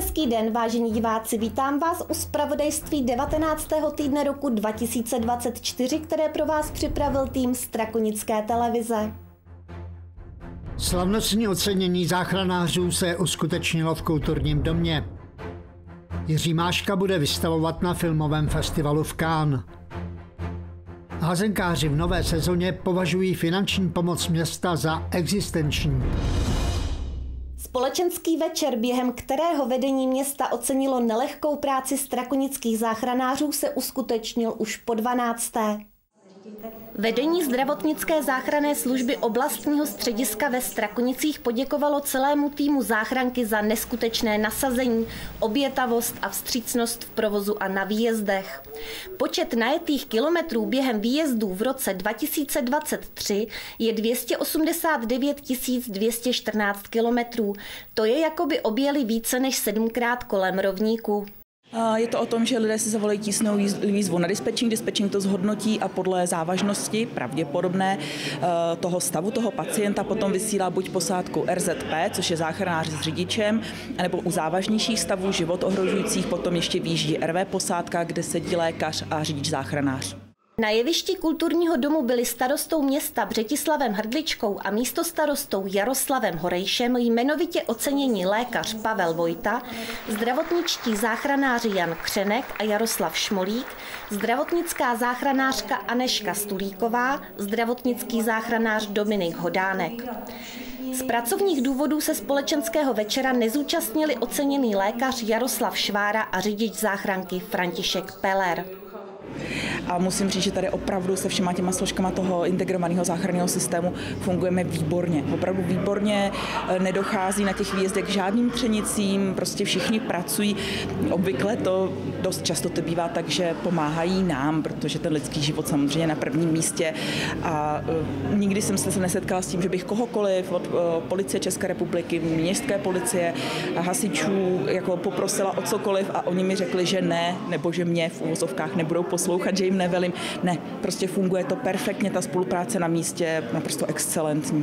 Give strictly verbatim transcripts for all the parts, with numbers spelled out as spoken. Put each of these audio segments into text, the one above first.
Hezký den, vážení diváci, vítám vás u zpravodajství devatenáctého týdne roku dva tisíce dvacet čtyři, které pro vás připravil tým Strakonické televize. Slavnostní ocenění záchranářů se uskutečnilo v Kulturním domě. Jiří Máška bude vystavovat na filmovém festivalu v Cannes. Házenkáři v nové sezóně považují finanční pomoc města za existenční. Společenský večer, během kterého vedení města ocenilo nelehkou práci strakonických záchranářů, se uskutečnil už po dvanácté. Vedení zdravotnické záchranné služby oblastního střediska ve Strakonicích poděkovalo celému týmu záchranky za neskutečné nasazení, obětavost a vstřícnost v provozu a na výjezdech. Počet najetých kilometrů během výjezdů v roce dva tisíce dvacet tři je dvě stě osmdesát devět tisíc dvě stě čtrnáct kilometrů. To je, jako by objeli více než sedmkrát kolem rovníku. Je to o tom, že lidé si zavolají tísnou výzvu na dispečing, dispečing to zhodnotí a podle závažnosti pravděpodobné toho stavu toho pacienta potom vysílá buď posádku R Z P, což je záchranář s řidičem, nebo u závažnějších stavů život ohrožujících potom ještě výjíždí R V posádka, kde sedí lékař a řidič záchranář. Na jevišti Kulturního domu byli starostou města Břetislavem Hrdličkou a místostarostou Jaroslavem Horejšem jmenovitě oceněni lékař Pavel Vojta, zdravotničtí záchranáři Jan Křenek a Jaroslav Šmolík, zdravotnická záchranářka Anežka Stulíková, zdravotnický záchranář Dominik Hodánek. Z pracovních důvodů se společenského večera nezúčastnili oceněný lékař Jaroslav Švára a řidič záchranky František Peller. A musím říct, že tady opravdu se všema těma složkama toho integrovaného záchranného systému fungujeme výborně. Opravdu výborně, nedochází na těch výjezdech k žádným třenicím, prostě všichni pracují. Obvykle to dost často to bývá tak, že pomáhají nám, protože ten lidský život samozřejmě na prvním místě. A nikdy jsem se nesetkala s tím, že bych kohokoliv od policie České republiky, městské policie, hasičů jako poprosila o cokoliv a oni mi řekli, že ne, nebo že mě v uvozovkách nebudou poslouchat, že jim nevelím. Ne, prostě funguje to perfektně, ta spolupráce na místě je naprosto excelentní.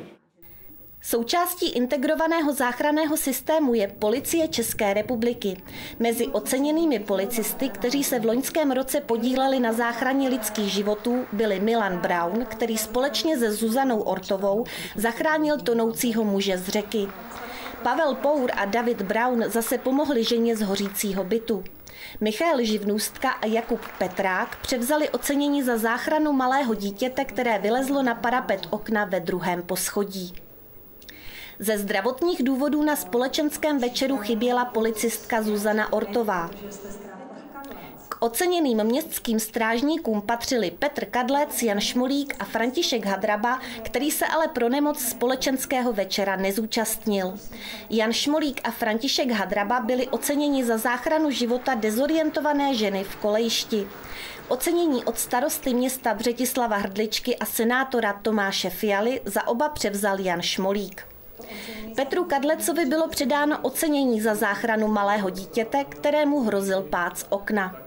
Součástí integrovaného záchranného systému je Policie České republiky. Mezi oceněnými policisty, kteří se v loňském roce podíleli na záchraně lidských životů, byli Milan Braun, který společně se Zuzanou Ortovou zachránil tonoucího muže z řeky. Pavel Pour a David Braun zase pomohli ženě z hořícího bytu. Michal Živnůstka a Jakub Petrák převzali ocenění za záchranu malého dítěte, které vylezlo na parapet okna ve druhém poschodí. Ze zdravotních důvodů na společenském večeru chyběla policistka Zuzana Ortová. K oceněným městským strážníkům patřili Petr Kadlec, Jan Šmolík a František Hadraba, který se ale pro nemoc společenského večera nezúčastnil. Jan Šmolík a František Hadraba byli oceněni za záchranu života dezorientované ženy v kolejišti. Ocenění od starosty města Břetislava Hrdličky a senátora Tomáše Fialy za oba převzal Jan Šmolík. Petru Kadlecovi bylo předáno ocenění za záchranu malého dítěte, kterému hrozil pád z okna.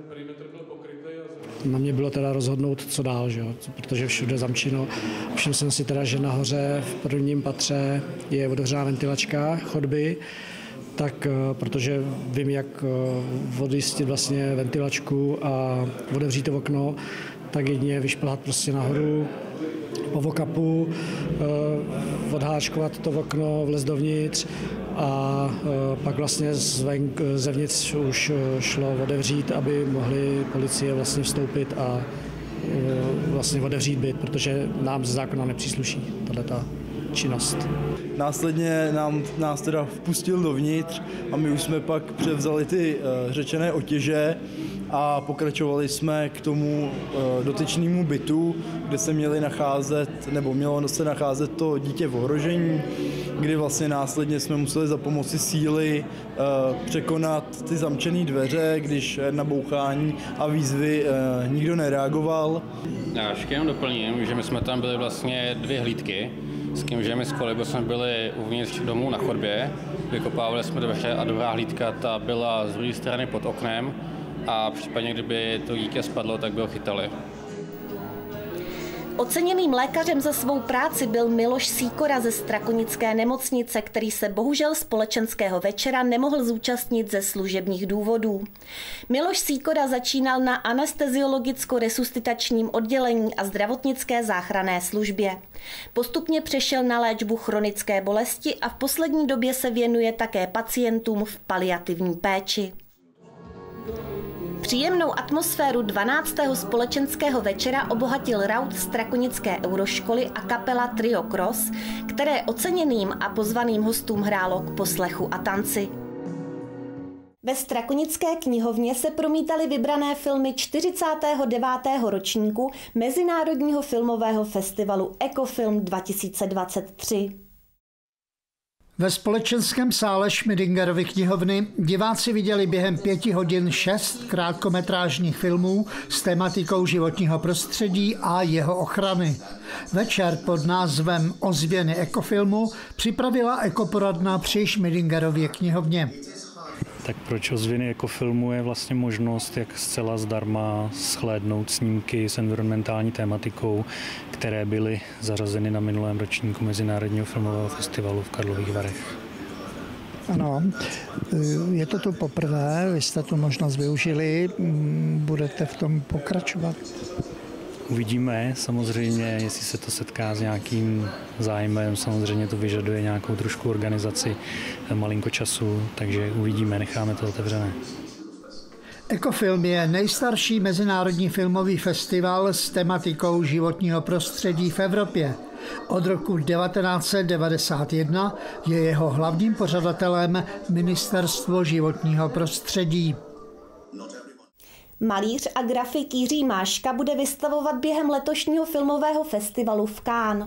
Na mě bylo teda rozhodnout, co dál, že jo? Protože všude zamčeno. Všiml jsem si teda, že nahoře v prvním patře je otevřená ventilačka chodby, tak protože vím, jak odjistit vlastně ventilačku a otevřít to okno, tak jedině vyšplhat prostě nahoru po vokapu, odháčkovat to okno, vlez dovnitř a pak vlastně zvenk, zevnitř už šlo otevřít, aby mohli policie vlastně vstoupit a vlastně otevřít byt, protože nám ze zákona nepřísluší tato činnost. Následně nám, nás teda vpustil dovnitř a my už jsme pak převzali ty uh, řečené otěže a pokračovali jsme k tomu uh, dotyčnému bytu, kde se měli nacházet, nebo mělo se nacházet to dítě v ohrožení, kdy vlastně následně jsme museli za pomoci síly uh, překonat ty zamčené dveře, když na bouchání a výzvy uh, nikdo nereagoval. Já ještě jenom doplním, že my jsme tam byli vlastně dvě hlídky, s tím, že my s kolegou jsme byli uvnitř domu na chodbě, vykopávali jsme dveře a druhá hlídka ta byla z druhé strany pod oknem a případně kdyby to dítě spadlo, tak by ho chytali. Oceněným lékařem za svou práci byl Miloš Sýkora ze Strakonické nemocnice, který se bohužel společenského večera nemohl zúčastnit ze služebních důvodů. Miloš Sýkora začínal na anesteziologicko-resuscitačním oddělení a zdravotnické záchranné službě. Postupně přešel na léčbu chronické bolesti a v poslední době se věnuje také pacientům v paliativní péči. Příjemnou atmosféru dvanáctého společenského večera obohatil raut Strakonické euroškoly a kapela Trio Cross, které oceněným a pozvaným hostům hrálo k poslechu a tanci. Ve Strakonické knihovně se promítaly vybrané filmy čtyřicátého devátého ročníku Mezinárodního filmového festivalu Ekofilm dva tisíce dvacet tři. Ve společenském sále Schmidingerovy knihovny diváci viděli během pěti hodin šest krátkometrážních filmů s tematikou životního prostředí a jeho ochrany. Večer pod názvem Ozvěny ekofilmu připravila ekoporadna při Schmidingerově knihovně. Tak proč Ozvěny ekofilmu je vlastně možnost, jak zcela zdarma shlédnout snímky s environmentální tématikou, které byly zařazeny na minulém ročníku Mezinárodního filmového festivalu v Karlových Varech. Ano, je to tu poprvé, vy jste tu možnost využili, budete v tom pokračovat? Uvidíme samozřejmě, jestli se to setká s nějakým zájmem, samozřejmě to vyžaduje nějakou trošku organizaci, malinko času, takže uvidíme, necháme to otevřené. Ekofilm je nejstarší mezinárodní filmový festival s tematikou životního prostředí v Evropě. Od roku devatenáct set devadesát jedna je jeho hlavním pořadatelem Ministerstvo životního prostředí. Malíř a grafik Jiří Máška bude vystavovat během letošního filmového festivalu v Cannes.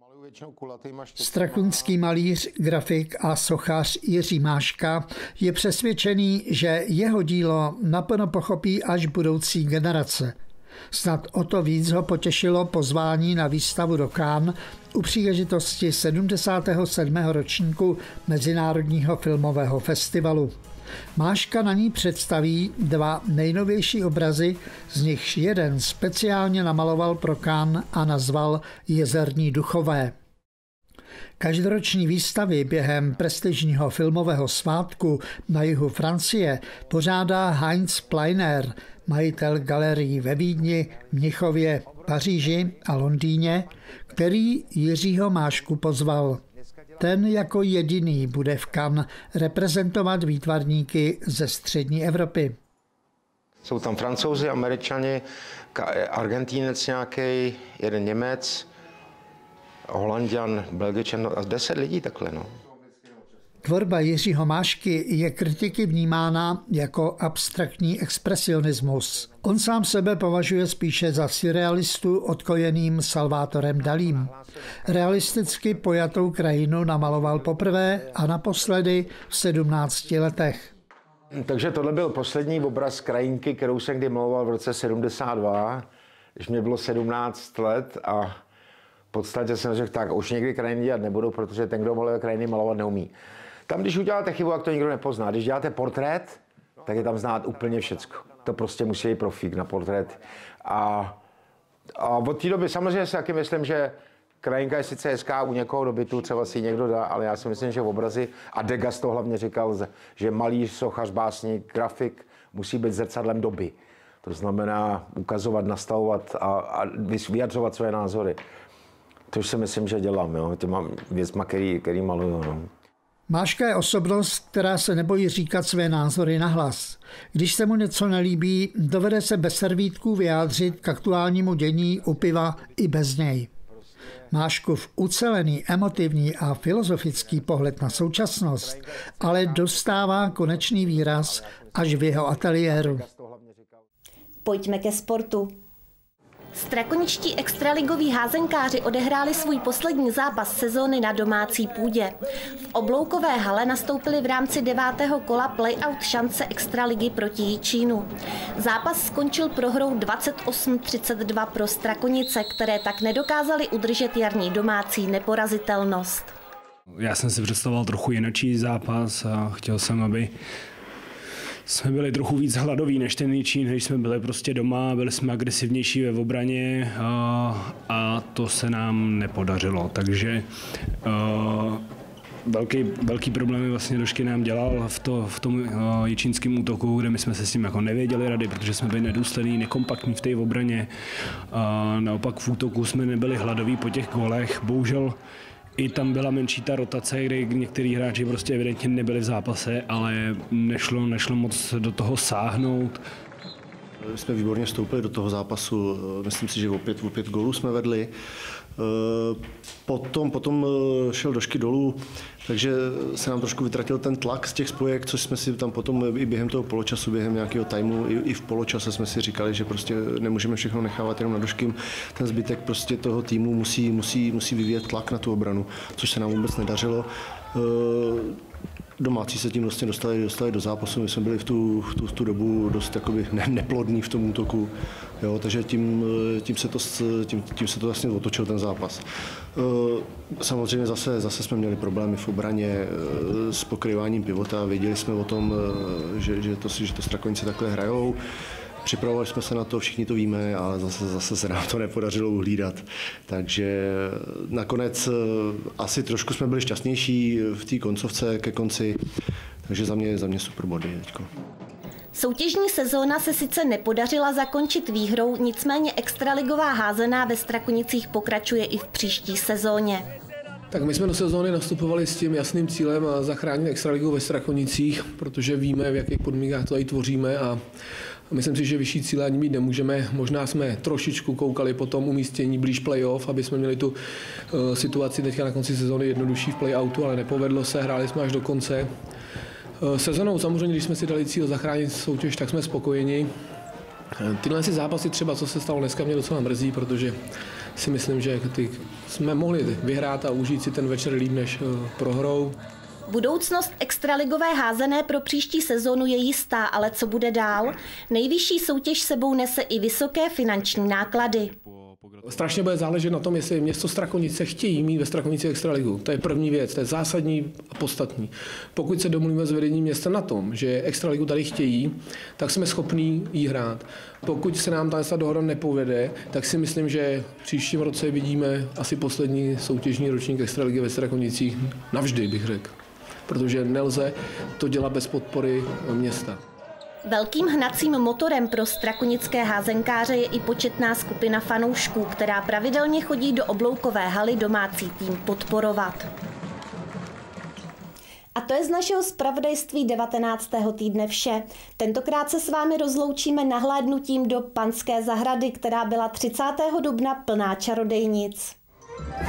Strakonský malíř, grafik a sochař Jiří Máška je přesvědčený, že jeho dílo naplno pochopí až budoucí generace. Snad o to víc ho potěšilo pozvání na výstavu do Cannes u příležitosti sedmdesátého sedmého ročníku Mezinárodního filmového festivalu. Máška na ní představí dva nejnovější obrazy, z nichž jeden speciálně namaloval pro Cannes a nazval Jezerní duchové. Každoroční výstavy během prestižního filmového svátku na jihu Francie pořádá Heinz Pleiner, majitel galerií ve Vídni, Mnichově, Paříži a Londýně, který Jiřího Mášku pozval. Ten jako jediný bude v Cannes reprezentovat výtvarníky ze střední Evropy. Jsou tam Francouzi, Američani, Argentínec nějaký, jeden Němec, Holanďan, Belgičan, a deset lidí takhle. No. Tvorba Jiřího Mášky je kritiky vnímána jako abstraktní expresionismus. On sám sebe považuje spíše za surrealistu odkojeným Salvatorem Dalím. Realisticky pojatou krajinu namaloval poprvé a naposledy v sedmnácti letech. Takže tohle byl poslední obraz krajinky, kterou jsem kdy maloval v roce sedmdesát dva, když mě bylo sedmnáct let a v podstatě jsem řekl, tak už někdy krajiny dělat nebudu, protože ten, kdo maluje krajiny, malovat neumí. Tam, když uděláte chybu, jak to nikdo nepozná. Když děláte portrét, tak je tam znát úplně všecko. To prostě musí být profík na portrét. A, a od té doby samozřejmě si taky myslím, že krajinka je sice hezká u někoho do bytu, třeba si někdo dá, ale já si myslím, že v obrazy, a Degas to hlavně říkal, že malíř, sochař, básník, grafik musí být zrcadlem doby. To znamená ukazovat, nastavovat a, a vyjadřovat své názory. Což si myslím, že dělám, jo, těma věcma, který, který maluju. No. Máška je osobnost, která se nebojí říkat své názory nahlas. Když se mu něco nelíbí, dovede se bez servítků vyjádřit k aktuálnímu dění u piva i bez něj. Máškův ucelený, emotivní a filozofický pohled na současnost ale dostává konečný výraz až v jeho ateliéru. Pojďme ke sportu. Strakoničtí extraligoví házenkáři odehráli svůj poslední zápas sezóny na domácí půdě. V Obloukové hale nastoupili v rámci devátého kola play-out šance extraligy proti Jičínu. Zápas skončil prohrou dvacet osm třicet dva pro Strakonice, které tak nedokázali udržet jarní domácí neporazitelnost. Já jsem si představoval trochu jinačí zápas a chtěl jsem, aby jsme byli trochu víc hladoví než ten Jičín, když jsme byli prostě doma, byli jsme agresivnější ve obraně a, a to se nám nepodařilo, takže uh, velký, velký problémy vlastně Došky nám dělal v, to, v tom uh, jičínském útoku, kde my jsme se s tím jako nevěděli rady, protože jsme byli nedůslední, nekompaktní v té obraně. Uh, naopak v útoku jsme nebyli hladoví po těch gólech, bohužel i tam byla menší ta rotace, kdy některý hráči prostě evidentně nebyli v zápase, ale nešlo, nešlo moc do toho sáhnout. My jsme výborně vstoupili do toho zápasu, myslím si, že opět, opět gólů jsme vedli. Potom, potom šel Došky dolů, takže se nám trošku vytratil ten tlak z těch spojek, což jsme si tam potom i během toho poločasu, během nějakého timeu, i, i v poločase jsme si říkali, že prostě nemůžeme všechno nechávat jenom na Doškým. Ten zbytek prostě toho týmu musí, musí, musí vyvíjet tlak na tu obranu, což se nám vůbec nedařilo. Domácí se tím vlastně dostali, dostali do zápasu, my jsme byli v tu, v tu, v tu dobu dost jakoby ne, neplodní v tom útoku, jo, takže tím, tím, se to, tím, tím se to vlastně otočil ten zápas. Samozřejmě zase, zase jsme měli problémy v obraně s pokryváním pivota, věděli jsme o tom, že, že, to, že to Strakonice takhle hrajou. Připravovali jsme se na to, všichni to víme, ale zase, zase se nám to nepodařilo uhlídat. Takže nakonec asi trošku jsme byli šťastnější v té koncovce ke konci, takže za mě, za mě super body teďko. Soutěžní sezóna se sice nepodařila zakončit výhrou, nicméně extraligová házená ve Strakonicích pokračuje i v příští sezóně. Tak my jsme do sezóny nastupovali s tím jasným cílem zachránit extraligu ve Strakonicích, protože víme, v jakých podmínkách to tady tvoříme a myslím si, že vyšší cíle ani mít nemůžeme. Možná jsme trošičku koukali po tom umístění blíž playoff, aby jsme měli tu uh, situaci teďka na konci sezóny jednodušší v playoutu, ale nepovedlo se, hráli jsme až do konce. Uh, sezonou samozřejmě, když jsme si dali cíl zachránit soutěž, tak jsme spokojeni. Tyhle si zápasy třeba, co se stalo dneska, mě docela mrzí, protože si myslím, že ty jsme mohli vyhrát a užít si ten večer líp než uh, prohrou. Budoucnost extraligové házené pro příští sezónu je jistá, ale co bude dál? Nejvyšší soutěž sebou nese i vysoké finanční náklady. Strašně bude záležet na tom, jestli město Strakonice chtějí mít ve Strakonici extraligu. To je první věc, to je zásadní a podstatní. Pokud se domluvíme s vedením města na tom, že extraligu tady chtějí, tak jsme schopní jí hrát. Pokud se nám ta dohoda nepovede, tak si myslím, že v příštím roce vidíme asi poslední soutěžní ročník extraligy ve Strakonicích. Navždy bych řekl. Protože nelze to dělat bez podpory města. Velkým hnacím motorem pro strakonické házenkáře je i početná skupina fanoušků, která pravidelně chodí do obloukové haly domácí tým podporovat. A to je z našeho zpravodajství devatenáctého týdne vše. Tentokrát se s vámi rozloučíme nahlédnutím do Panské zahrady, která byla třicátého dubna plná čarodejnic.